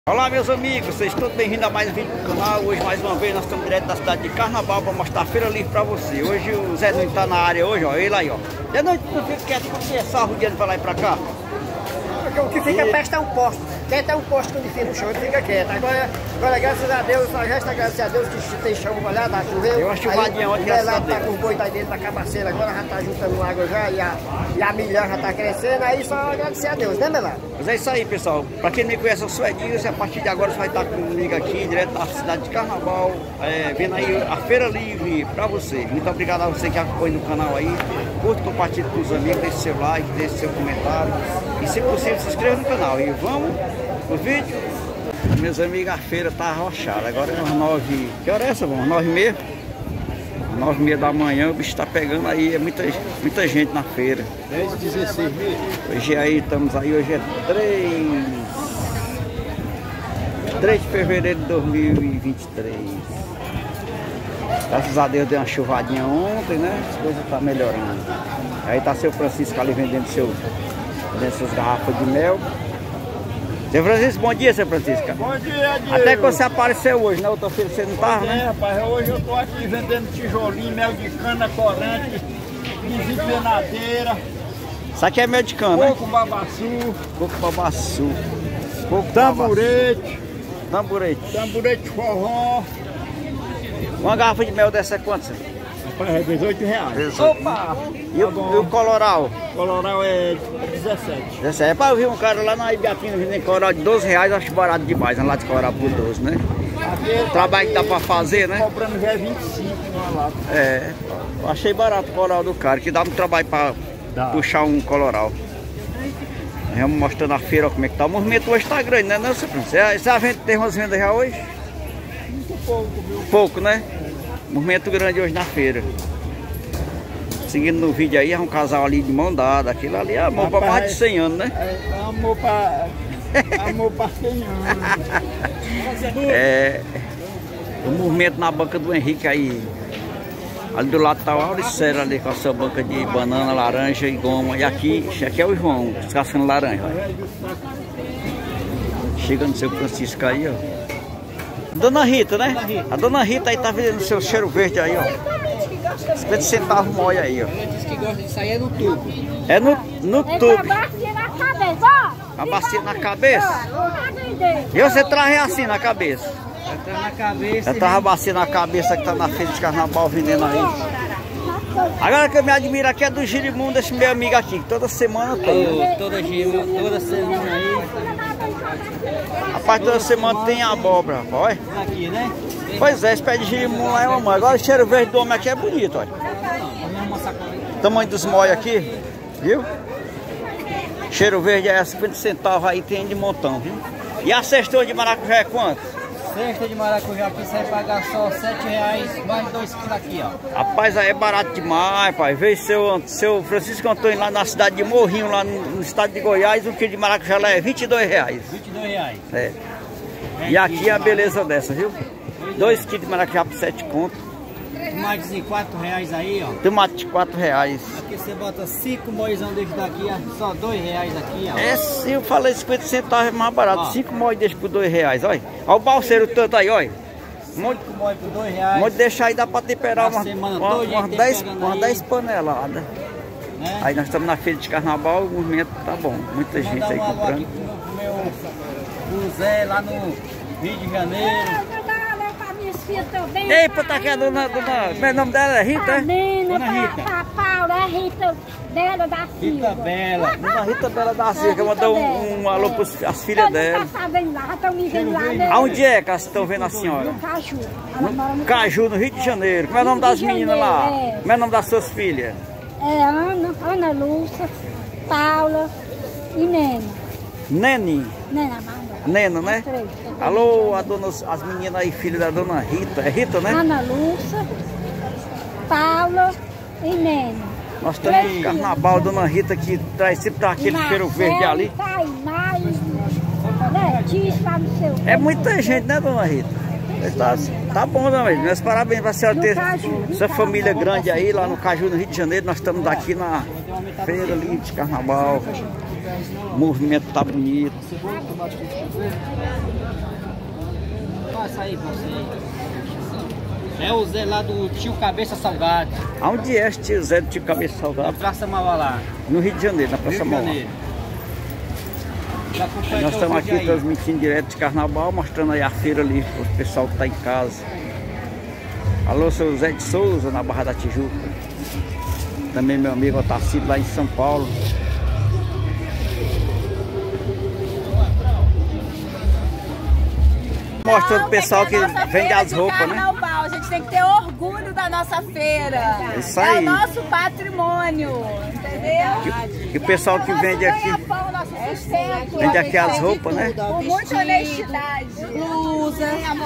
Olá meus amigos, vocês todos bem-vindos a mais um vídeo do canal. Hoje mais uma vez nós estamos direto da cidade de Carnaval para mostrar a feira livre para você. Hoje o Zé Nunes está na área hoje, ó, ele aí, ó. Zé Nunes, tu fica quieto porque é só rodeando para lá e para cá. Porque o que fica perto é um posto. Quem tem um posto quando fica no chão, ele fica quieto. Agora graças a Deus, só resta agradecer a Deus que tem chão molhado, tá chovendo. Eu acho chuvadinha ontem, graças a Deus. Tá com o boi aí dentro da cabaceira, agora já tá juntando água já e a milhão já tá crescendo, aí só agradecer a Deus, né, Melado? Mas é isso aí, pessoal. Para quem não me conhece, eu sou Edilson. A partir de agora você vai estar comigo aqui, direto da cidade de Carnaval, vendo aí a feira livre para você. Muito obrigado a você que acompanha no canal aí. Curta, compartilhe com os amigos, deixe seu like, deixe seu comentário. E se possível, se inscreva no canal. E vamos pro vídeo. Meus amigos, a feira tá arrochada. Agora é umas 9. Que hora é essa, vamos? 9h30? 9h30 da manhã, o bicho tá pegando aí. É muita gente na feira. 10, 16 mil. Hoje aí, estamos aí, hoje é 3 de fevereiro de 2023. Graças a Deus deu uma chuvadinha ontem, né? As coisas tá melhorando. Aí tá seu Francisco ali vendendo suas garrafas de mel. Seu Francisco, bom dia, seu Francisco. Bom dia, Diego. Até que você apareceu hoje, né? Outra feira você não tava, né? Rapaz, hoje eu tô aqui vendendo tijolinho, mel de cana, corante, desempenadeira. Isso aqui é mel de cana, Coco babaçu. Coco babaçu. Coco Tamburete. Tamburete. Tamburete forró. Uma garrafa de mel dessa é quanto, senhor? Rapaz, é 18 reais. 18. Opa! E o coloral? Coloral é 17. 17. É para eu ver um cara lá na Ibiapina vendendo coloral de 12 reais, eu acho barato demais, lá de coloral por 12, né? Aqui, O trabalho que dá para fazer, né? comprando já é 25 numa lata. É, eu achei barato o coloral do cara, que dá um trabalho para puxar um coloral. Vamos mostrando a feira, ó, como é que tá. O movimento hoje tá grande, né, não, seu Francisco? Você tem umas vendas já hoje? Muito pouco, viu? Pouco, né? Movimento grande hoje na feira. Seguindo no vídeo aí, é um casal ali de mão dada. Aquilo ali é amor para mais de 100 anos, né? É amor pra 100 anos. É, o movimento na banca do Henrique aí. Ali do lado tá o Auricério ali com a sua banca de banana, laranja e goma. E aqui é o João, descascando laranja. Ó. Chega no seu Francisco aí, ó. Dona Rita, né? A Dona Rita aí tá vendendo seu cheiro verde aí, ó. 50 centavos moia aí, ó. Ela disse que gosta disso aí é no tubo. É no tubo. É bacia na cabeça, ó. A bacia na cabeça. Ó, E você traz assim na cabeça? Ela tá na cabeça. Eu tava a bacia na cabeça que tá na feira de Carnaval vendendo aí. Agora que eu me admiro aqui é do girimundo desse meu amigo aqui, que toda semana tem. Toda semana aí. Rapaz, toda semana tem abóbora, rapaz. Olha. Aqui, né? Pois é, esse pé de girimundo lá é uma mãe. Agora o cheiro verde do homem aqui é bonito, olha. O tamanho dos molhos aqui, viu? Cheiro verde é 50 centavos aí, tem de montão, viu? E a cestou de maracujá é quanto? Cesta de maracujá aqui você vai pagar só R$7, mais 2 quilos aqui, ó. Rapaz, aí é barato demais, pai. Veio seu Francisco Antônio lá na cidade de Morrinho, lá no estado de Goiás, um quilo de maracujá lá é R$22. R$22. É. E aqui é a beleza dessa, viu? 2 quilos de maracujá por 7 conto. Tomates de R$4 aí, ó. Tomate de R$4. Aqui você bota 5 moizão desse daqui, ó, só R$2 aqui, ó. É, se eu falei 50 centavos é mais barato. Ó. 5 molhos deixa por R$2, olha. Olha o balseiro tanto aí, olha. Um monte, 5 mois por R$2. monte deixar aí, dá pra temperar A semana toda umas tem 10 pegando aí. 10 paneladas. Né? Aí nós estamos na feira de Carnaval, o movimento tá bom. Muita gente Mandar aí um alô aqui comprando. pro meu Zé lá no Rio de Janeiro. Ei, puta que a dona, como é o nome dela? É Rita, é? Dona Rita. A Paula, a Rita dela da Rita Silva. Bela. Dona Rita Bela da Silva, que mandou um alô para as filhas dela. Tá vendo lá, estão me vendo lá, né? Aonde é que elas estão vendo a senhora? No Caju. Ela mora no Caju, no Rio de Janeiro. Como é o nome das Rio de meninas lá? Janeiro, é. Como é o nome das suas filhas? É Ana Lúcia, Paula e Nena. Nene. Nena, manda. Nena, né? Três. Alô, as meninas aí, filhas da Dona Rita. É Rita, né? Ana Lúcia, Paula e Nena. Nós estamos em Carnaval, Dona Rita que traz sempre dá aquele cheiro verde ali. Tainá e Letícia, lá no seu. É muita gente, né, Dona Rita? Tá bom, Dona Rita. Meus parabéns para a senhora ter sua família grande aí, lá no Caju, no Rio de Janeiro. Nós estamos aqui na feira ali de Carnaval. O movimento tá bonito. passa aí pra você. É o Zé lá do Tio Cabeça Salgado. Aonde é este Zé do Tio Cabeça Na Salgado? Praça Mauá lá. No Rio de Janeiro, na Praça Mauá. Nós estamos aqui transmitindo direto de Carnaval, mostrando aí a feira ali para o pessoal que está em casa. Alô, seu Zé de Souza, na Barra da Tijuca. Também meu amigo Otacílio lá em São Paulo. Mostrando o pessoal que vende as roupas, né? A gente tem que ter orgulho da nossa feira. Isso aí. É o nosso patrimônio, entendeu? E o pessoal que vende aqui, vende aqui as roupas, né? Com muita honestidade. Blusa,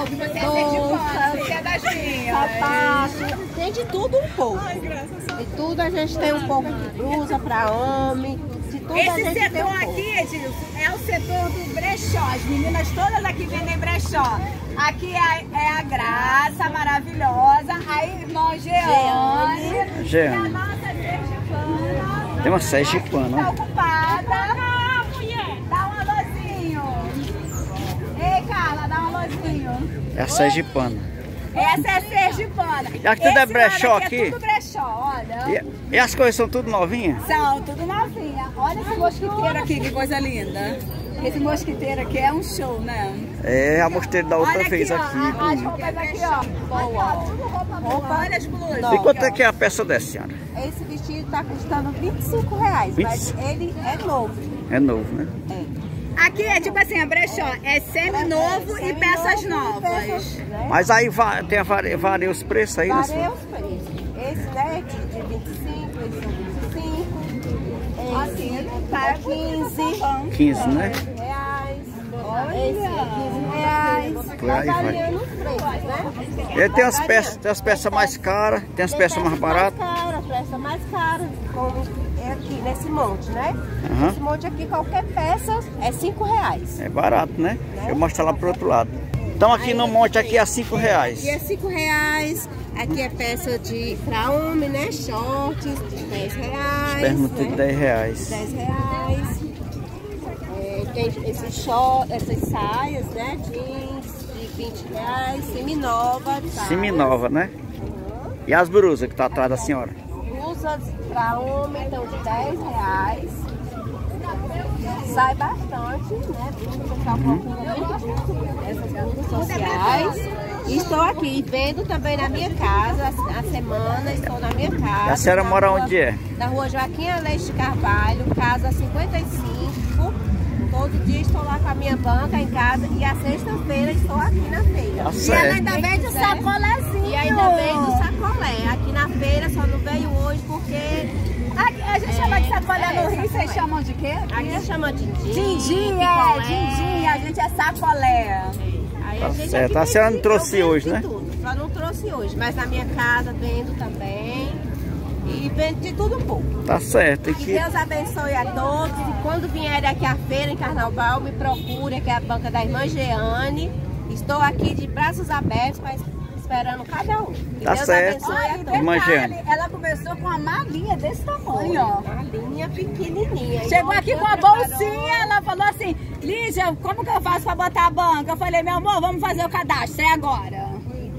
sapato, tem de tudo um pouco. De tudo a gente tem um pouco de blusa para homem. De tudo Esse a gente tem setor aqui, Edilson, é o setor do brechó. As meninas todas aqui vendem brechó. Aqui é a Graça, maravilhosa, a irmã Jeane. E a nossa sergipana. Tem uma sergipana. Tá ocupada. Dá um alôzinho. Ei, Carla, dá um alôzinho. É a sergipana. Essa é a sergipana. E aqui tudo é brechó aqui? É tudo brechó, olha. E as coisas são tudo novinhas? São tudo novinha. Olha esse mosquiteiro aqui, que coisa linda. Esse mosquiteiro aqui é um show, né? É, a mostrei da outra olha vez aqui. aqui. Ó, as roupas aqui, ó. Tudo roupa, olha as blusas. E quanto é que é a peça dessa, senhora? Esse vestido tá custando R$25, mas ele é novo. É novo, né? Aqui é tipo assim, a brechó é semi-novo e peças novas. Mas aí varia os preços aí, né? Varia os preços. Esse né, de 25, esse é 25. Assim, tá 15. 15, né? Reais. Esse é 15 reais. Por aí vai. Variando os preços, né? E tem as peças mais caras, tem as peças mais baratas. As peças mais caras, como é aqui nesse monte, né? Uhum. Esse monte aqui, qualquer peça é R$5. É barato, né? Eu mostro lá pro outro lado. Então aqui no monte aqui é R$5. Aqui é R$5. Aqui é peça pra homem, né? Shorts de R$10. Permuta de R$10. R$10. Tem essas saias, né? Jeans de R$20. Seminova. Seminova, né? E as brusas que tá atrás da senhora? Blusas para homem estão de R$10. Sai bastante, né? Essas blusas sociais. E estou aqui, vendo também na minha casa, a semana estou na minha casa. E a senhora mora onde é? Na rua Joaquim Aleixo Carvalho, casa 55. Todo dia estou lá com a minha banca em casa e a sexta-feira estou aqui na feira. Tá E certo. ela ainda vende o sacolézinho. E ainda vendo sacolé. Aqui na feira só não veio hoje porque... Aqui, a gente chama de sacolé no Rio, vocês chamam de quê? Aqui chama din-din. Din-din, a gente é sacolé. Aí Tá a gente certo. aqui A senhora não vende- trouxe eu vendo hoje, de né? tudo. Só não trouxe hoje, mas na minha casa vendo também. E vendo de tudo um pouco. Tá certo. E Que que... Deus abençoe a todos. E quando vierem aqui à feira em Carnaval, me procure, que é a banca da irmã Jeane. Estou aqui de braços abertos, esperando cada um. Que Tá Deus certo. abençoe a todos. Irmã Jeane. Ela começou com uma malinha desse tamanho, ó. Uma linha pequenininha. Chegou Igual aqui Deus com a preparou. bolsinha, ela falou assim, Lígia, como que eu faço pra botar a banca? Eu falei, meu amor, vamos fazer o cadastro, é agora.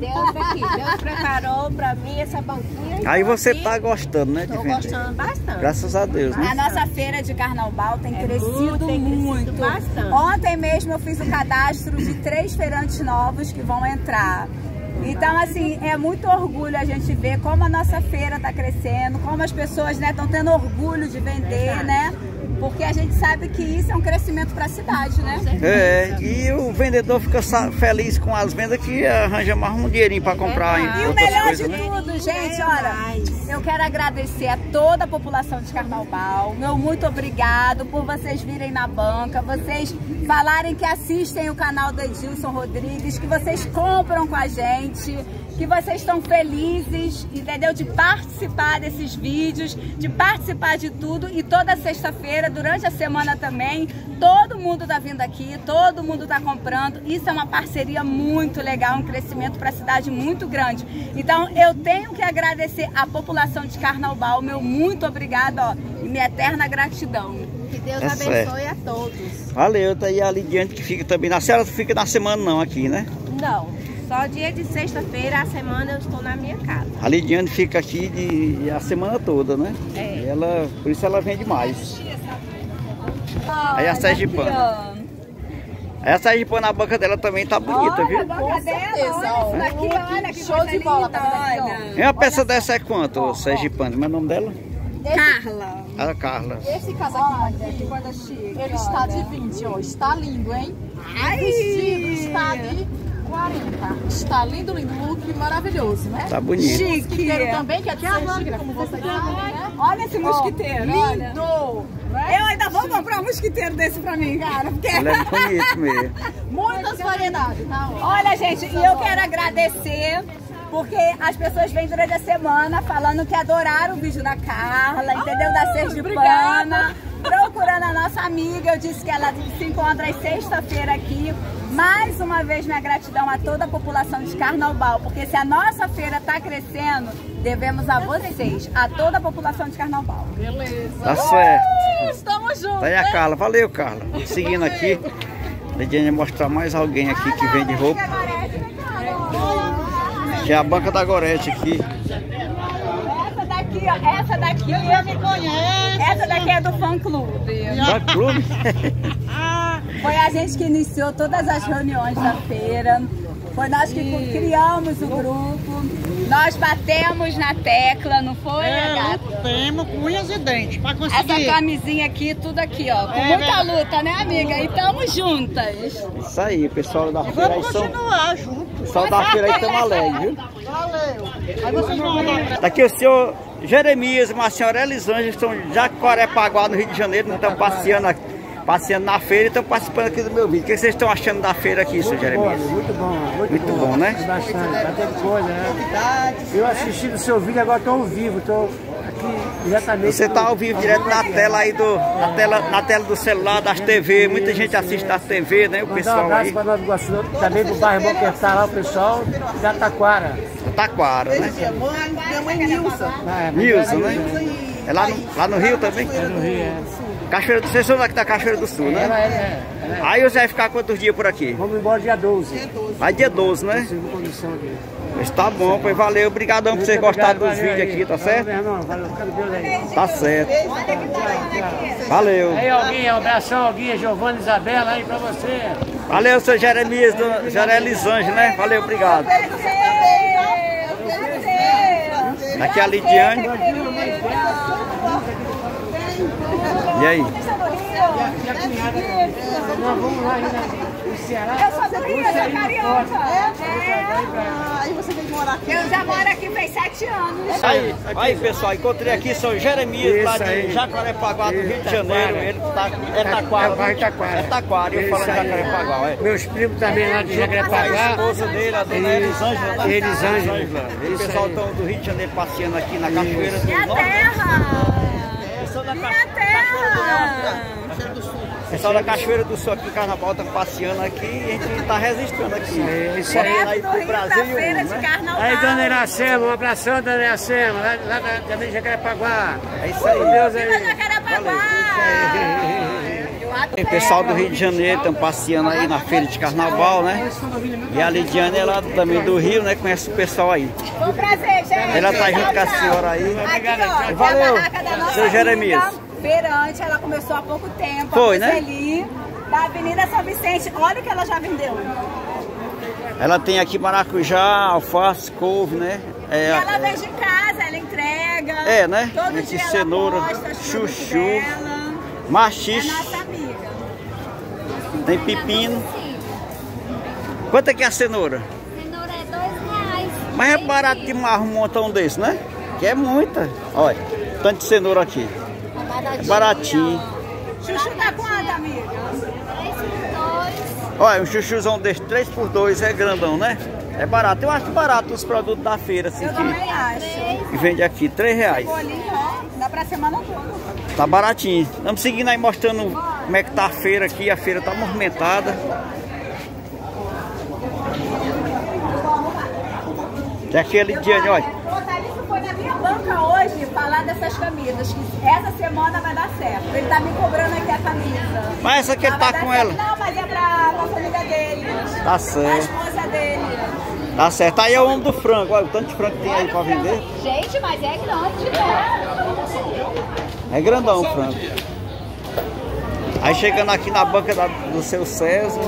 Deus preparou pra mim essa banquinha. Aí Estou você aqui. tá gostando, né, de Tô vender? gostando bastante. Graças a Deus, né? A nossa feira de carnaval tem crescido tem crescido muito. bastante. Ontem mesmo eu fiz o cadastro de 3 feirantes novos que vão entrar. Então, assim, é muito orgulho a gente ver como a nossa feira está crescendo, como as pessoas estão tendo orgulho de vender, né? Porque a gente sabe que isso é um crescimento para a cidade, né? É, e o vendedor fica feliz com as vendas que arranja mais um dinheirinho para comprar E o outras melhor coisas, de né? tudo, gente, olha, eu quero agradecer a toda a população de Carnaval. Meu muito obrigado por vocês virem na banca, vocês falarem que assistem o canal do Edilson Rodrigues, que vocês compram com a gente, que vocês estão felizes, entendeu? De participar desses vídeos, de participar de tudo. E toda sexta-feira, durante a semana também, todo mundo tá vindo aqui, todo mundo tá comprando. Isso é uma parceria muito legal, um crescimento para a cidade muito grande. Então eu tenho que agradecer a população de Carnaval, meu muito obrigado, ó, e minha eterna gratidão. Que Deus Tá abençoe certo. a todos. Valeu, tá aí ali diante que fica também. A senhora fica na semana não aqui, né? Não, Só dia de sexta-feira, a semana eu estou na minha casa. A Lidiane fica aqui a semana toda, né? É. Ela, por isso ela vende mais. Aí a sergipana. Aí a sergipana, a banca dela também tá bonita, viu? A banca dela, olha isso daqui, olha que Show de bola, tá vendo? olha. E uma peça dessa é quanto, sergipana? Como é o nome dela? Carla. A Carla. Esse casaquinho Olha, que coisa chique. ele está de 20, ó. Está lindo, hein? Ai. O vestido está de 40. Está lindo, lindo. Look maravilhoso, né? Tá bonito. Chique. Mosquiteiro também, que é de Sergipe, como vocês sabem, né? Olha esse mosquiteiro, olha. Lindo! Eu ainda vou comprar um mosquiteiro desse pra mim, cara. Porque... Ele é bonito mesmo. Muitas variedades, tá? Ó. Olha, gente, e eu quero agradecer, porque as pessoas vêm durante a semana falando que adoraram o vídeo da Carla, entendeu? Da sergipana, procurando a nossa amiga. Eu disse que ela se encontra às sexta-feira aqui. Mais uma vez, minha gratidão a toda a população de Carnaubal, porque se a nossa feira está crescendo, devemos a vocês, a toda a população de Carnaubal. Beleza. Tá certo. Estamos juntos. Tá aí a Carla. Valeu, Carla. Seguindo aqui, a Lidiane vai mostrar mais alguém aqui que vende roupa. Que é a banca da Gorete aqui. Essa daqui, ó, essa daqui me conhece. Essa daqui é do fã clube. Da clube? Foi a gente que iniciou todas as reuniões da feira. Foi nós que criamos o grupo. Nós batemos na tecla, não foi, gata? Temos com unhas e dentes para conseguir. Essa camisinha aqui, tudo aqui, ó. Com muita luta, né, amiga? E tamo juntas. Isso aí, pessoal da feira aí Vamos são... continuar junto. Pessoal da feira aí estão alegres, viu? Valeu. Aí vocês vão lá. Daqui o senhor Jeremias e uma senhora Elisângela estão em Jacarepaguá, no Rio de Janeiro, estão passeando na feira e estão participando aqui do meu vídeo. O que vocês estão achando da feira aqui, senhor Jeremias? Muito bom, Muito bom, né? Bastante, bastante coisa, né? Eu assisti do seu vídeo, agora estou ao vivo, estou aqui diretamente. Você está ao vivo, direto na tela aí na tela do celular, das TV. Muita gente assiste das TV, né? O Mandar um pessoal abraço aí. para Nova Iguaçu, também do bairro Boquetá lá, o pessoal da Taquara. Taquara, né? Minha mãe Nilson. Nilson, né? É lá no Rio também? É no Rio, é. Cachoeira do... Vocês são daqui da Cachoeira do Sul, né? Ela é. Aí você vai ficar quantos dias por aqui? Vamos embora dia 12. Vai dia 12, né? Segunda condição aqui. Mas tá bom, pois valeu. Obrigadão por vocês gostarem dos vídeos aqui, tá certo? Meu irmão, valeu, fica com Deus aí. Tá certo. Valeu. Aí, Alguinha, um abração, Alguinha, Giovana, Isabela, aí pra você. Valeu, seu Jeremias, José Elisângela, né? Valeu, obrigado. Aqui é a Lidiane. E aí? Nós vamos lá no Ceará. Eu sou do Rio, eu sou carioca. Aí você tem que morar aqui. Eu já moro aqui faz 7 anos. Aí, pessoal, encontrei aqui seu Jeremias, lá de Jacarepaguá, do Rio de Janeiro. Ele tá, é Taquara, né? É Taquara, eu falo de Jacarepaguá. Meus primos também lá de Jacarepaguá. A esposa dele, a dona Elisângela, né? Elisângela. O pessoal estão do Rio de Janeiro passeando aqui na Cachoeira do Minha Norte. terra! Minha terra! O pessoal da Cachoeira do Sul aqui em Carnaval está passeando aqui e a gente está resistindo aqui. Isso aí. Aí Direto do pro Rio Brasil pra e o feira mundo, de né? Carnaval. Aí, dona Iracema, um abração, dona Iracema, lá também de Jacarepaguá. É isso aí. Deus Viva aí. Jacarepaguá! O pessoal do Rio de Janeiro estão passeando aí na feira de Carnaval, né? E a Lidiane, ela também do Rio, né? Conhece o pessoal aí. Foi um prazer, gente. Ela tá junto com a senhora aí. Aqui, ó, Valeu, é a barraca da nossa seu Jeremias. amiga feirante, ela começou há pouco tempo. Foi, a né? Roseli, da Avenida São Vicente. Olha o que ela já vendeu. Ela tem aqui maracujá, alface, couve, né? E ela vende em casa, ela entrega. É, né? Todo Esse dia ela cenoura, posta as produtos chuchu, dela. É machixe, nossa amiga. tem pepino. Quanto é que é a cenoura? Cenoura é R$2. Mas é barato demais um montão desse, né? Que é muita. Olha, tanto de cenoura aqui. É baratinho. Chuchu tá quanto, amiga? 3 por 2. Olha, um chuchuzão desse 3 por 2 é grandão, né? É barato. Eu acho barato os produtos da feira, assim, Eu também acho. que vende aqui, R$3. Bolinho, ó, dá pra semana toda. Tá baratinho. Estamos seguindo aí, mostrando como é que tá a feira aqui. A feira tá movimentada. Tem aquele dia de, olha. O Thalício foi na minha banca hoje falar dessas camisas, que essa semana vai dar certo. Ele tá me cobrando aqui a camisa. Mas essa aqui ele tá Vai com dar ela. certo. Não, mas é pra família dele. Tá A certo. esposa dele. Tá certo. Aí é o homem do frango. Olha o tanto de frango que tem aí pra vender. Gente, mas é grande, né? É grandão o frango. Aí chegando aqui na banca do seu César.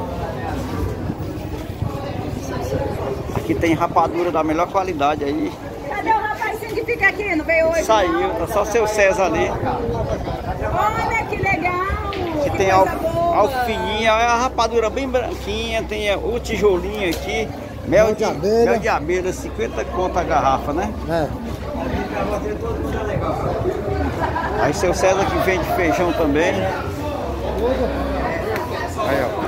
Aqui tem rapadura da melhor qualidade aí. Cadê o rapazinho que fica aqui? Não veio hoje? Saiu, tá só o seu César ali. Olha que legal! Aqui tem alfininha, é a rapadura bem branquinha, tem o tijolinho aqui. Mel de abelha, 50 conto a garrafa, né? É. Aí seu César que vende feijão também. Aí, ó.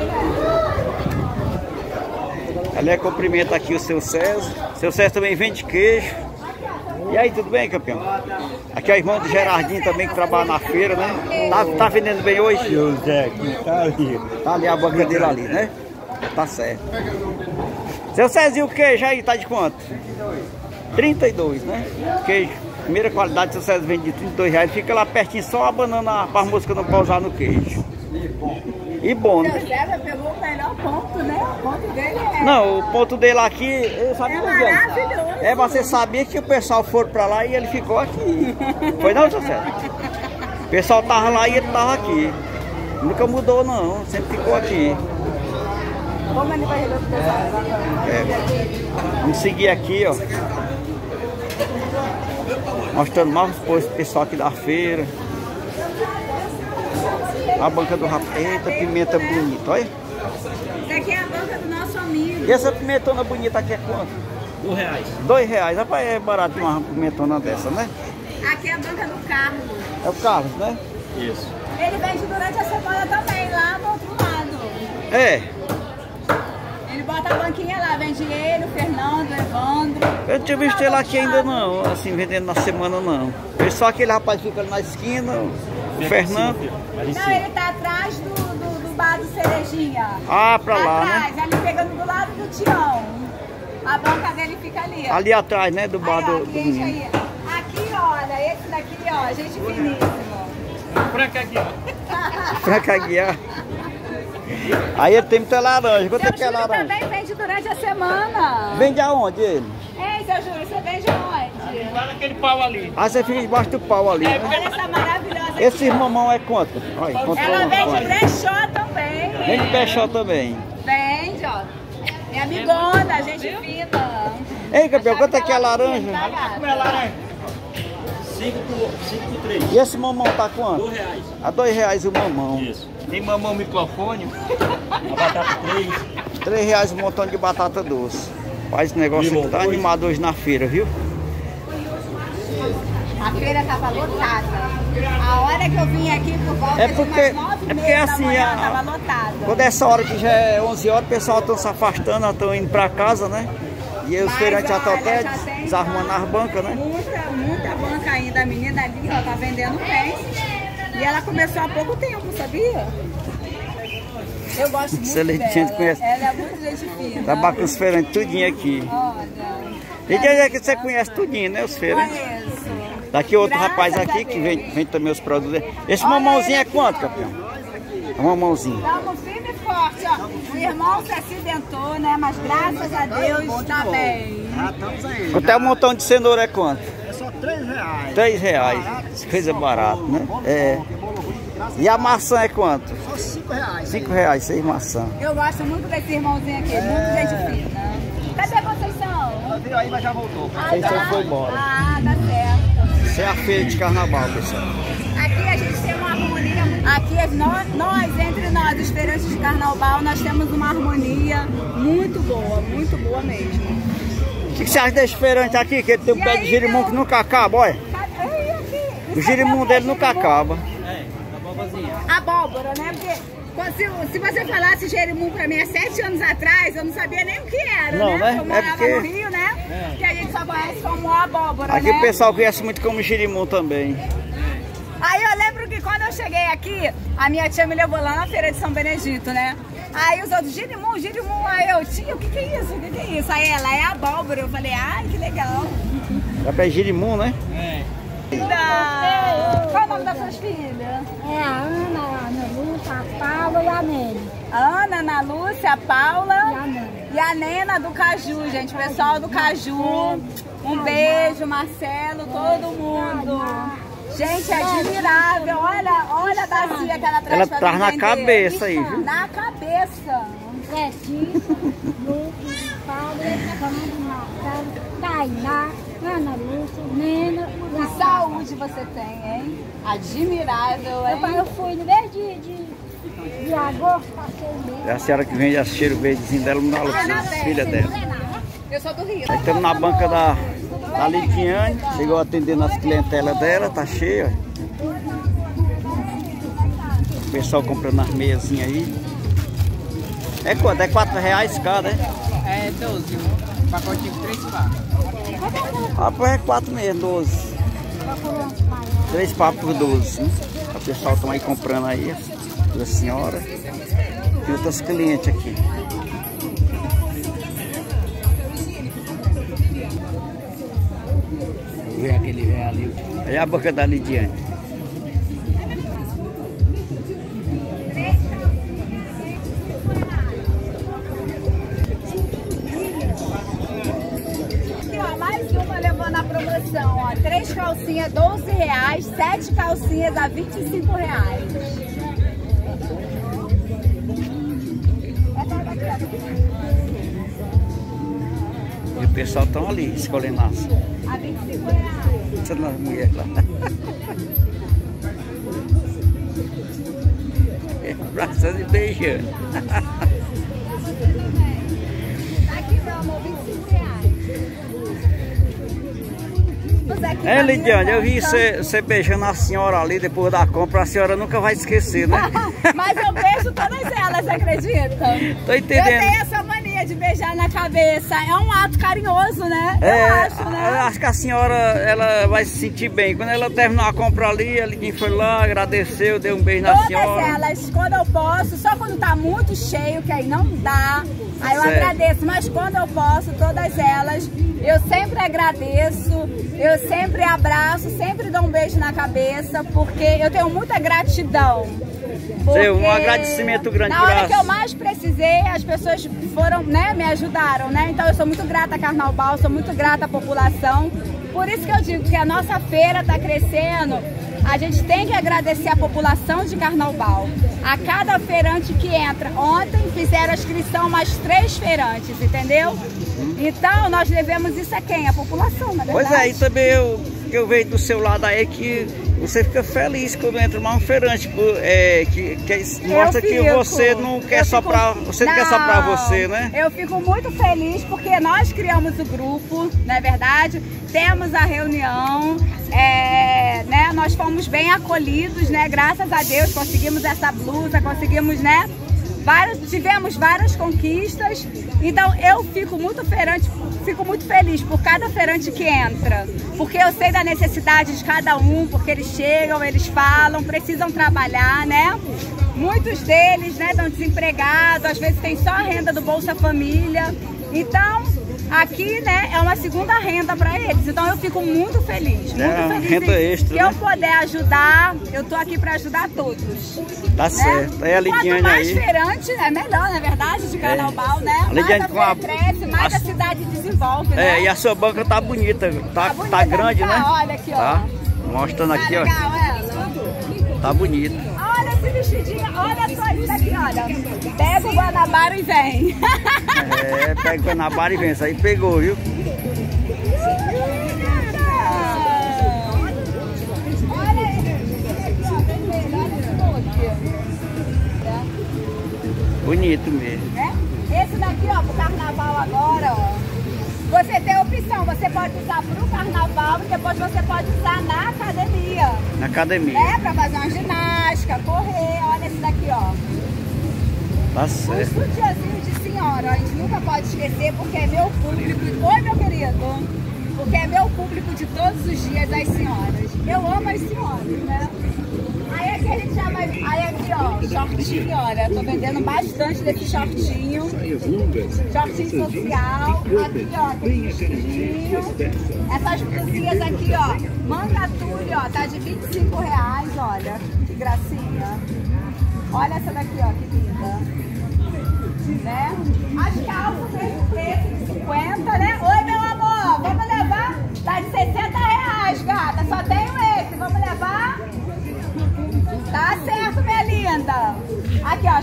Ali cumprimenta aqui o seu César. Seu César também vende queijo. E aí, tudo bem, campeão? Aqui é o irmão do Gerardinho também que trabalha na feira, né? Tá vendendo bem hoje? Seu Zé, aqui tá ali. Tá ali a banca dele ali, né? Tá certo. Seu César, e o queijo aí tá de quanto? 32, né? Queijo, primeira qualidade, seu César vende de 32 reais. Fica lá pertinho, só abanando para a mosca não pousar no queijo. E bom, né? Seu César pegou o melhor ponto, né? O ponto dele é... Não, o ponto dele aqui, eu sabia maravilhoso. É, você sabia que o pessoal foi pra lá e ele ficou aqui. Foi não, seu César? O pessoal tava lá e ele tava aqui. Nunca mudou não, sempre ficou aqui. Vamos ali pra resolver o pessoal. Vamos seguir aqui, ó. Mostrando mais o pessoal aqui da feira. A banca do rapaz. Eita, pimenta bonita, olha. Isso aqui é a banca do nosso amigo. E essa pimentona bonita aqui é quanto? R$2. R$2. Rapaz, é barato uma pimentona dessa, né? Aqui é a banca do Carlos. É o Carlos, né? Isso. Ele vende durante a semana também, lá do outro lado. É. Ele bota a banquinha lá, vende ele, o Fernando, o Evandro. Eu não tinha visto ele aqui ainda não, assim, vendendo na semana não. Só aquele rapaz que fica ali na esquina, o Fernando. Não, ele tá atrás do bar do Cerejinha. Ah, pra lá, atrás, né? ali pegando do lado do Tião. A banca dele fica ali, ó. Ali atrás, né, do bar Aí, ó, do cliente menino. aí. Aqui, olha, esse daqui, ó, gente finíssimo. Franca aqui, ó. Franca Aguiar. Aí ele tem muita laranja. Quanto é que é Seu Júlio laranja? também vende durante a semana. Vende aonde ele? Ei, seu Júlio, você vende aonde? Lá naquele pau ali. Ah, você fica debaixo do pau ali, né? Olha essa maravilhosa Esse aqui, ó. mamão é quanto? Olha, Ela vende brechó também. Vende peixó também. Vende, ó. Minha amigona, gente fina. Ei, campeão, quanto é que é a laranja? Como é laranja? 5 por 3. E esse mamão tá quanto? R$2. A R$2 o mamão. Isso. Tem mamão microfone. A batata 3. R$3 um montão de batata doce. Faz esse negócio aqui, tá animado hoje na feira, viu? A feira tava lotada. A hora que eu vim aqui por volta É de porque- umas 9h30 é porque da assim, manhã, a- tava lotada. Quando é essa hora que já é 11 horas, o pessoal estão se afastando, estão indo pra casa, né? E os Mas, feirantes já estão olha, até já tem desarrumando as bancas, né? Muita banca ainda. A menina ali, ó, tá vendendo bem. E ela começou há pouco tempo, sabia? Eu gosto muito Excelente, dela. gente conhece. Ela é muito gente fina. Trabalha com os feirantes tudinho aqui. Olha. E quer dizer que você conhece tudinho, né? Os feirantes. Conheço. Daqui outro Graças rapaz a aqui que Deus. vende também os produtos. Esse Olha mamãozinho ele é aqui, quanto, ó. campeão? É um mamãozinho. Estamos firme e forte, ó. O irmão se acidentou, né? Mas graças a Deus tá bem. Estamos aí. Quanto é um montão de cenoura é quanto? É só R$3. R$3. Coisa barata, né? É. E a maçã é quanto? Só R$5. R$5, 6 maçã. Eu gosto muito desse irmãozinho aqui, muito gente fina. Cadê a Conceição? Ela veio aí, mas já voltou. Conceição foi embora. Ah, tá certo. Isso é a feira de carnaval, pessoal. Aqui a gente tem uma harmonia. Aqui nós, entre nós, os feirantes de carnaval, nós temos uma harmonia muito boa mesmo. O que você acha desse feirante aqui? Que ele tem um E pé aí, de girimum meu? que nunca acaba, olha. Ei, aqui. O Isso girimum aqui é dele nunca acaba. Abóbora, né? Porque se você falasse jerimum pra mim há 7 anos atrás, eu não sabia nem o que era, Não, né? Eu É morava porque- no Rio, né? Que a gente só conhece como abóbora, Aqui né? o pessoal conhece muito como girimum também. Aí eu lembro que quando eu cheguei aqui, a minha tia me levou lá na feira de São Benedito, né? Aí os outros, girimum, aí eu, tia, o que é isso? O que é isso? Aí ela, é abóbora. Eu falei, ai, que legal. É pé girimum, né? Qual é o nome das suas filhas? É a Ana, a Ana Lúcia, a Paula e a Nelly. Ana, Ana Lúcia, a Paula E a Nelly. E a Nena do Caju, gente, pessoal do Caju. Um beijo, Marcelo, todo mundo. Gente, é admirável. Olha a bacia que ela traz. Ela traz na cabeça aí, viu? Na cabeça. Tainá, Ana Lúcia, Nena. Que saúde você tem, hein? Admirável, hein? Eu fui no mês de agosto, passei o mês. É a senhora que vende a cheiro verdezinho dela, não dá filha dela. Eu sou do Rio. Aí estamos na banca da Lidiane, chegou atendendo as clientelas dela, tá cheia. O pessoal comprando as meiazinhas aí. É quanto? É R$4 cada, né? É 12, um pacotinho com 3 papos. Ah, pois é 4 mesmo, 12. 3 papos por 12, né? O pessoal estão aí comprando aí, a senhora. E outras clientes aqui. Vê aquele velho ali. Aí a banca da Lidiane. Aqui, ó, mais uma levando a promoção, ó. 3 calcinhas, R$12, 7 calcinhas a R$25. E o pessoal estão ali escolhendo as. A R$25. Essa não é mulher lá. Abraçando e beijando. Tá aqui, meu amor, R$25. É, Lidiane, eu vi você beijando a senhora ali depois da compra, a senhora nunca vai esquecer, né? Mas eu beijo todas elas, acredita? Tô entendendo. Eu tenho essa mania de beijar na cabeça. É um ato carinhoso, né? Eu acho, né? Eu acho que a senhora ela vai se sentir bem. Quando ela terminou a compra ali, a Lidiane foi lá, agradeceu, deu um beijo na senhora. Todas elas, quando eu posso, só quando tá muito cheio, que aí não dá, aí eu agradeço. Mas quando eu posso, todas elas, eu sempre agradeço, eu sempre abraço, sempre dou um beijo na cabeça, porque eu tenho muita gratidão. Um agradecimento grande na hora que eu mais precisei, as pessoas foram, né, me ajudaram, né? Então eu sou muito grata a Carnaubal, sou muito grata à população. Por isso que eu digo que a nossa feira está crescendo. A gente tem que agradecer a população de Carnaubal. A cada feirante que entra. Ontem fizeram a inscrição mais 3 feirantes, entendeu? Então nós devemos isso a quem? A população, na verdade. Pois é, e também eu vejo do seu lado aí que você fica feliz quando entra mais um feirante, que mostra que você não quer só pra você, não quer só pra você, né? Eu fico muito feliz porque nós criamos o grupo, não é verdade? Temos a reunião, né? Nós fomos bem acolhidos, né? Graças a Deus conseguimos essa blusa, conseguimos, né? Tivemos várias conquistas, então eu fico muito feliz por cada feirante que entra, porque eu sei da necessidade de cada um, porque eles chegam, eles falam, precisam trabalhar, né? Muitos deles, né, estão desempregados, às vezes tem só a renda do Bolsa Família, então aqui, né, é uma segunda renda para eles, então eu fico muito feliz renda extra, que eu puder ajudar, eu tô aqui para ajudar todos. Tá, né? Certo. Aí a Lidiane quanto mais aí feirante, é melhor, na verdade, de Carnaubal, né? Mais a feira cresce, mais a cidade desenvolve, né? E a sua banca tá bonita, tá grande, né? Olha aqui, ó. Tá? Mostrando aqui, ó. Legal, ela. Tá bonito. Olha esse vestidinho, olha só isso aqui, olha. Pega o Guanabara e vem. Pega o Guanabara e vem, isso aí pegou, viu? Bonito mesmo. Esse daqui, ó, pro carnaval agora, ó. Você tem opção, você pode usar pro carnaval e depois você pode usar na academia. Na academia. Pra fazer uma ginástica, correr, olha esse daqui, ó. Tá certo. Um sutiãzinho de senhora, a gente nunca pode esquecer porque é meu público. Oi, meu querido. Porque é meu público de todos os dias, as senhoras. Eu amo as senhoras, né? Aí aqui a gente já vai... Aí aqui, ó, shortinho, olha. Tô vendendo bastante desse shortinho. Shortinho social. Aqui, ó, tem vestidinho. Essas blusinhas aqui, ó. Manga tule, ó, tá de R$25, olha. Que gracinha. Olha essa daqui, ó, que linda. Né? As calças,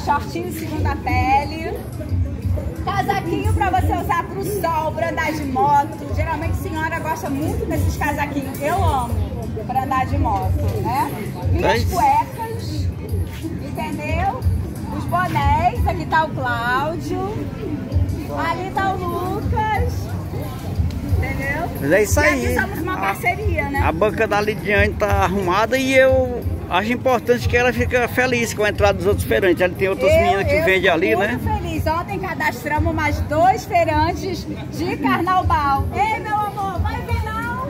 shortinho segunda pele. Casaquinho pra você usar pro sol, pra andar de moto. Geralmente a senhora gosta muito desses casaquinhos. Eu amo pra andar de moto, né? Minhas cuecas, entendeu? Os bonés, aqui tá o Cláudio. Ali tá o Lucas. Entendeu? Mas é isso aí. E aqui somos uma parceria, né? A banca da Lidiane tá arrumada e eu acho importante que ela fica feliz com a entrada dos outros feirantes. Ela tem outras meninas que vendem ali, né? Muito feliz. Ontem cadastramos mais 2 feirantes de Carnaubal. Ei, meu amor, vai ver não?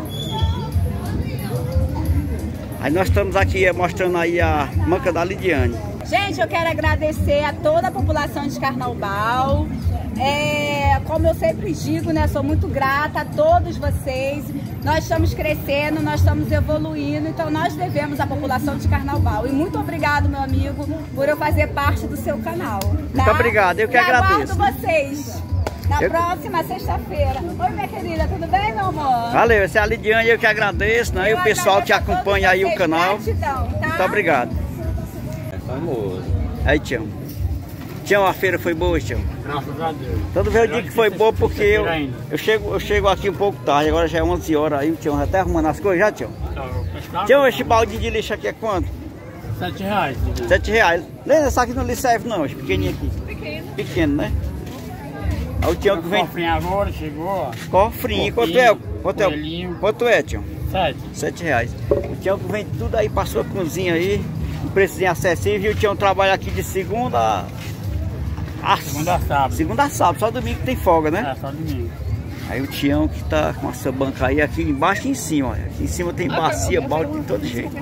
Aí nós estamos aqui mostrando aí a banca da Lidiane. Gente, eu quero agradecer a toda a população de Carnaubal. Como eu sempre digo, né, sou muito grata a todos vocês. Nós estamos crescendo, nós estamos evoluindo, então nós devemos à população de Carnaubal. E muito obrigado, meu amigo, por eu fazer parte do seu canal. Tá? Muito obrigado, eu que agradeço. Aguardo vocês na próxima sexta-feira. Oi, minha querida, tudo bem, meu amor? Valeu, essa é a Lidiane, eu que agradeço, né? E o pessoal que acompanha aí o canal. Gratidão, tá? Muito obrigado. É famoso. Aí, Tião. Tião, a feira foi boa, Tião? Graças a Deus. Todo dia eu digo que foi boa porque eu chego aqui um pouco tarde, agora já é 11 horas, aí o Tião já tá arrumando as coisas, já, Tião? Tião, esse balde de lixo aqui é quanto? R$7. R$7. Lembra, essa aqui não lhe serve não, esse pequenininho aqui. Pequeno, né? Aí o Tião que vem... Cofrinho agora chegou. Cofrinho, quanto é, Tião? R$7. O Tião que vem tudo aí pra sua cozinha aí, um preçozinho acessível, e o Tião trabalha aqui de segunda a sábado. Segunda a sábado, só domingo que tem folga, né? É, só domingo. Aí o Tião que tá com essa banca aí aqui embaixo e em cima, olha. Aqui em cima tem bacia, balde de todo jeito.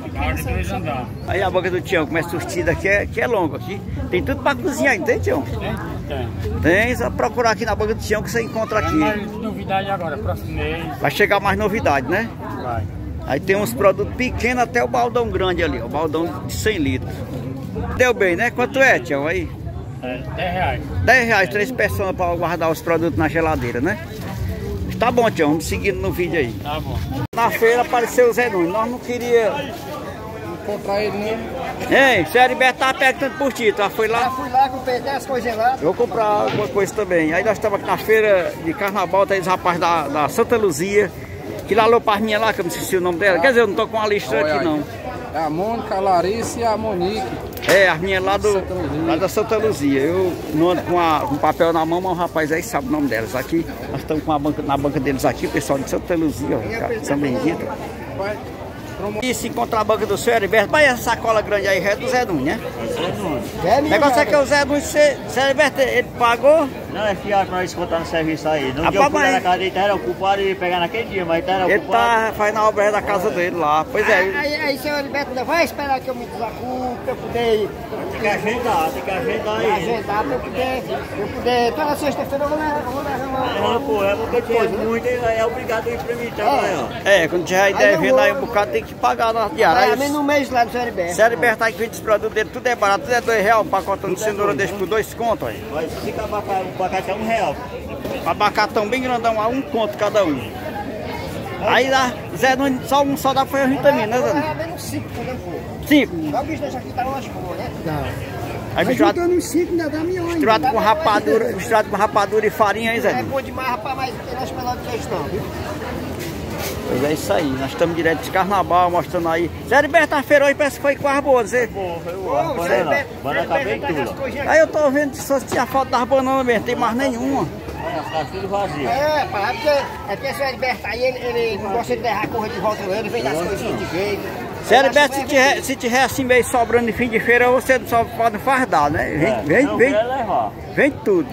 Aí a banca do Tião começa surtida aqui, que é longa aqui. Tem tudo pra cozinhar, não tem, Tião? Tem, só procurar aqui na banca do Tião que você encontra aqui. Tem mais novidade agora, próximo mês. Vai chegar mais novidade, né? Vai. Aí tem uns produtos pequenos até o baldão grande ali, o baldão de 100 litros. Deu bem, né? Quanto é, Tião, aí? R$10. R$10, 3 pessoas para guardar os produtos na geladeira, né? Tá bom, Tião, vamos seguindo no vídeo aí. Tá bom. Na feira apareceu o Zé Nunes, nós não queríamos Encontrar ele, né? Ei, o Heriberto tava perguntando por ti, tu foi lá? Eu fui lá, comprei 10 coisas lá. Eu vou comprar alguma coisa também. Aí nós estamos aqui na feira de Carnaval, tá aí os rapazes da Santa Luzia, que lá alô para minha lá, que eu não esqueci o nome dela. Quer dizer, eu não tô com a lista aqui não. É a Mônica, a Larissa e a Monique. É, as minhas lá da Santa Luzia. Eu não ando com papel na mão, mas o rapaz aí sabe o nome delas. Aqui, nós estamos com na banca deles aqui, o pessoal de Santa Luzia, ó, São Bendito. E se encontrar a banca do seu Heriberto, mas essa sacola grande aí é do Zé Nunes, né? O negócio é que o Zé Nunes, seu Heriberto, ele pagou? Não, é fiar pra nós contar no serviço aí. No dia eu fui na casa dele, ele era ocupado e pegar naquele dia, mas ele era ocupado. Ele tá fazendo a obra da casa dele lá, pois é. Aí seu Heriberto ainda vai esperar que eu me desacupe, pra eu poder... Tem que agendar aí. Agendar pra eu poder... Toda sexta-feira eu vou levar pô, é porque tinha muito, é obrigado a ir pra mim também, ó. É, quando tiver devendo aí um bocado, tem que pagar na diária. Aí no mês lá do seu Heriberto. Seu Heriberto aí que vende os produtos dele, tudo é barato, tudo é R$2, um pacotão de cenoura desse por 2 contos aí. Mas fica o abacate é R$1. Abacatão bem grandão, a 1 conto cada um. Aí lá, Zé Nunes, só dá pra vitamina, né, Zé Nunes? Menos 5, né, pô? 5. Olha o bicho desse aqui, tá umas boas, né? Aí misturado com rapadura e farinha, hein, Zé Nunes? É bom demais, rapaz, mas tem mais melhor do que isso não, viu? Pois é isso aí, nós estamos direto de Carnaval, mostrando aí. Zé Heriberto, a feira hoje parece que foi quase boa, você? Banana bem tudo. Aí eu tô vendo que só tinha falta das bananas mesmo, tem mais nenhuma. Tá tudo vazio. Porque esse Heriberto aí, ele não gosta de derrar a corra de volta, ele vem das coisinhas de jeito. Zé Heriberto, se tiver assim meio sobrando de fim de feira, você só pode fardar, né? Vem tudo.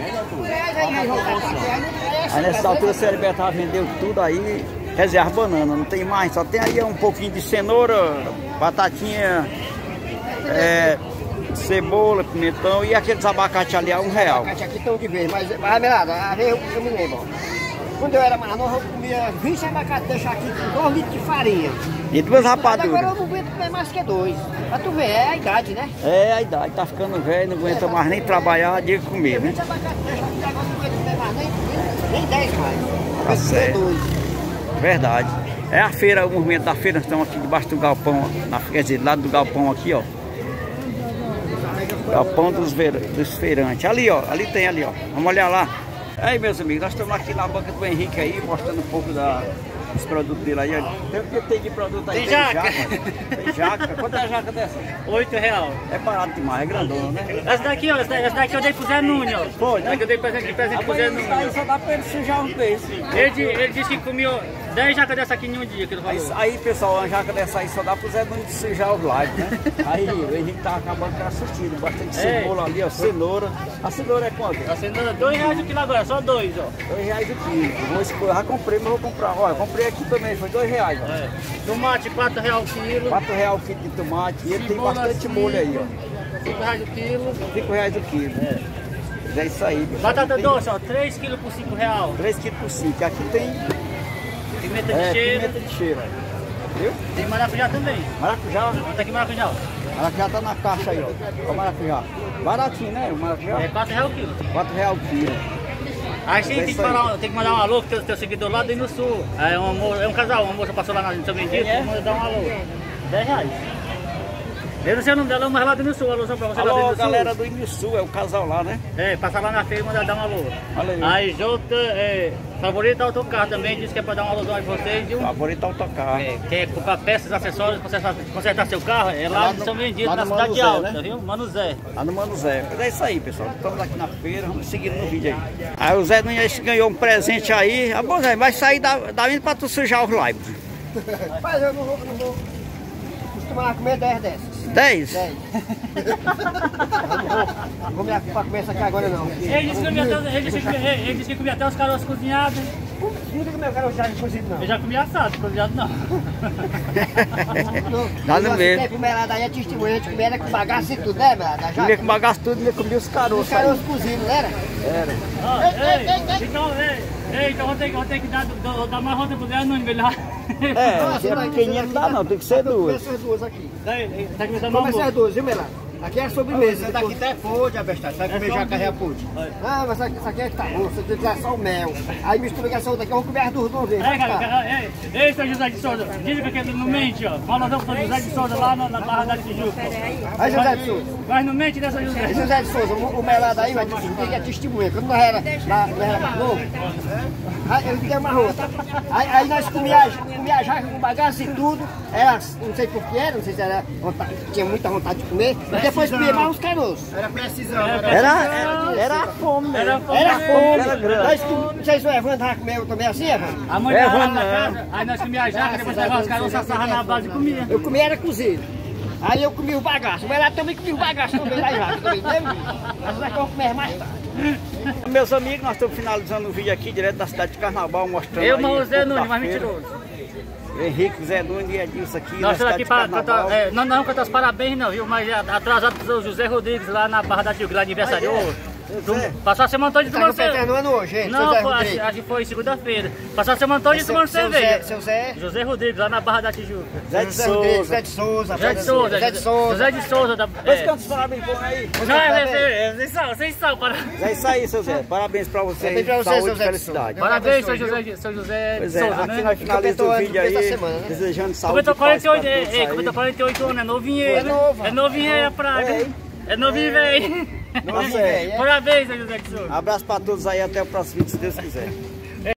Aí nessa altura o Zé Heriberto já vendeu tudo aí. Quer dizer, as bananas, não tem mais, só tem aí um pouquinho de cenoura, batatinha, cebola, pimentão e aqueles abacate ali a R$1. Abacate aqui estão de vez, mas a vez eu me lembro, ó. Quando eu era mais novo, eu comia 20 abacate, deixar aqui com 2 litros de farinha. E 2 rapaduras. Agora eu não aguento comer mais que 2. Pra tu ver, é a idade, né? É a idade, tá ficando velho, não aguenta mais nem trabalhar, diga comer, né? 20 abacate, deixar aqui, agora não aguento comer mais nem 10 mais. Tá certo. Verdade. É a feira, o movimento da feira, nós estamos aqui debaixo do galpão, quer dizer, do lado do galpão aqui, ó. Galpão dos feirantes. Ali, ó. Ali tem, ali, ó. Vamos olhar lá. Aí, meus amigos, nós estamos aqui na banca do Henrique aí, mostrando um pouco dos produtos dele aí. Tem o que tem de produto aí? Tem jaca. Tem jaca. Quanto é a jaca dessa? R$8. É barato demais, é grandona, né? Essa daqui, ó. Essa daqui eu dei pro Zé Nunes, ó. Foi, né? Essa daqui eu dei presente pro Zé Nunes. Aí só dá pra ele sujar um peixe. Ele disse que comeu 10 jacas dessa aqui em um dia, que ele falou. Aí, pessoal, uma jaca dessa aí só dá pro Zé Nunes sujar os lives, né? Aí o Henrique tá acabando com assistindo. Bastante cebola ali, ó. Cenoura. A cenoura é quanto? A cenoura R$2 o quilo agora, só 2, ó. R$2 o quilo. Eu já comprei, mas vou comprar. Olha, eu comprei aqui também, foi R$2, ó. É. Tomate, R$4 o quilo. R$4 o quilo de tomate. E ele tem bastante molho aí, ó. R$5 o quilo. R$5 o quilo. É isso aí. Batata doce, ó. 3 quilos por R$5. 3 quilos por 5. Aqui tem pimenta de cheiro. Pimenta de cheiro. Viu? Tem maracujá também. Maracujá? Tá aqui maracujá, ó. Maracujá tá na caixa aí, ó. Ó o maracujá. Baratinho, né? O maracujá? É R$4 o quilo. R$4 o quilo. Aí sim, tem que mandar um alô pro teu seguidor lá do Sul. É um casal, uma moça passou lá no São Bendito, manda dar um alô. R$10. Eu não sei o nome dela, mas lá do Sul, alô só pra você. Alô, galera do Sul, é o casal lá, né? É, passar lá na feira e mandar dar um alô. Aí, Jota, Favorito Autocar também, disse que é pra dar um alôzão aí pra vocês, viu? Favorito Autocar. Quer comprar peças, acessórios, consertar seu carro, é lá no São Bendito, na Cidade Alta, né? Viu? Mano Zé. Lá no Mano Zé. Mas é isso aí, pessoal. Estamos aqui na feira, vamos seguindo no vídeo aí. Aí o Zé Nunes ganhou um presente aí. Ah, bom, Zé, vai sair da vindo pra tu sujar os lives. Mas eu não vou costumar comer 10 dessas. 10? 10. Não vou me pra comer essa aqui agora não. Ele disse que comia até os caroços cozinhados. Nunca comeu caroço cozido não. Eu já comi assado, cozinhado não. Dá no meio. Tempo melada aí é testemunha, a gente comia com bagaço e tudo, né, melada? Comia com bagaço tudo, ele comia os caroços. Os caroços cozidos, não era? Era. Então vou ter que dar mais outra pro Zé Nunes, melhor. Se é pequenininha não dá não, tem que ser duas. Essas duas aqui. Tá começando Vamos essas duas, viu, melada? Aqui é a sobremesa. Essa daqui até é pude, abestado. Vai comer jacaré pude. Ah, mas essa aqui é que tá bom. Você tem que usar só o mel. Aí mistura com essa outra aqui, eu vou comer as duas de uma vez. Ei, seu José de Souza, diz que ele não mente, ó. Fala não pro José de Souza lá na Barra da Tijuca. Aí, José de Souza. Mas não mente, né, seu José? José de Souza, o melado aí, vai dizer que é testemunha. Quando nós era mais novo, aí ele deu uma outra. Aí nós comia a jaca com bagaço e tudo. Era, não sei por que era, não sei se era tinha muita vontade de comer. E depois comia mais uns caroços. Era precisão. Era a fome, Era fome. Era grande. Não sei se o Evandro vai comer também assim, Evandro. A mãe lá na casa, aí nós comia a jaca, depois levava os caroços, assava na base e comia. Eu comia era cozido. Aí eu comia o bagaço. O melado também comia o bagaço também da jaca. Mas daqui eu comer mais tarde. Meus amigos, nós estamos finalizando o vídeo aqui, direto da cidade de Carnaval, mostrando Eu, aí mas o um Zé pouco Nunes, da mais feira. mentiroso. Henrique, Zé Nunes e Edilson aqui Nós na estamos cidade aqui de para Carnaval. não cantar os parabéns não, viu? Mas atrasado pro José Rodrigues lá na Barra da Tijuca, lá aniversariou. Passou a semana toda de tomando cerveja. Não é hoje, hein? Não, acho que foi segunda-feira. Passou a semana toda de tomando cerveja. Seu Zé? José Rodrigues, lá na Barra da Tijuca. Zé de Souza. Zé de Souza. José de Souza. Pois canta os parabéns bons aí. Não, vocês sabem, parabéns. É isso aí, seu Zé. Parabéns pra você. Parabéns pra você, saúde seu e Zé. felicidade. Parabéns, seu José Pois de é, Souza, aqui né? nós finalizamos o vídeo aí, desejando saúde e Completou paz pra 48, todos aí. completou 48 anos, é novinho ele. É novinho aí a praga. É novinho, velho. Nossa, Parabéns, seu José de Souza. Abraço pra todos aí, até o próximo vídeo, se Deus quiser.